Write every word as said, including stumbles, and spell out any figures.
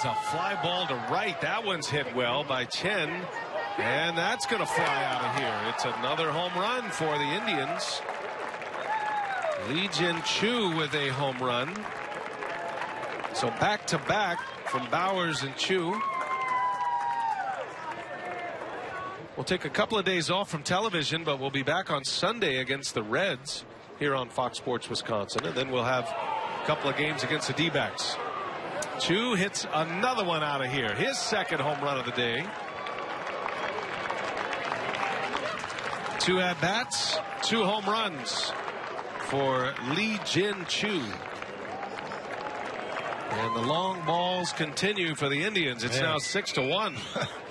It's a fly ball to right. That one's hit well by Chen. And that's going to fly out of here. It's another home run for the Indians. Lee Jin-Chu with a home run. So back to back from Bowers and Chu. We'll take a couple of days off from television, but we'll be back on Sunday against the Reds here on Fox Sports Wisconsin. And then we'll have a couple of games against the D-backs. Chu hits another one out of here. His second home run of the day. Two at-bats, two home runs for Lee Jin-Chu. And the long balls continue for the Indians. It's Man. now six to one.